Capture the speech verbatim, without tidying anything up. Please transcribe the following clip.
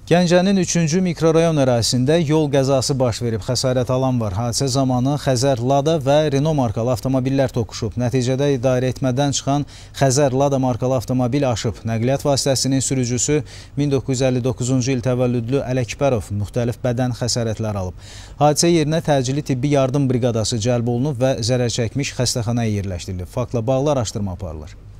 Gəncənin üçüncü mikrorayon ərazisində yol qəzası baş verib, xəsarət alan var. Hadisə zamanı Xəzər Lada və Renault markalı avtomobillər toqquşub. Nəticədə idarə etmədən çıxan Xəzər Lada markalı avtomobil aşıb. Nəqliyyat vasitəsinin sürücüsü min doqquz yüz əlli doqquzuncu il təvəllüdlü Ələkbərov müxtəlif bədən xəsarətləri alıb. Hadisə yerinə təcili tibbi yardım briqadası cəlb olunub və zərər çəkmiş xəstəxanaya yerləşdirilib. Faktla bağlı araşdırma aparılır.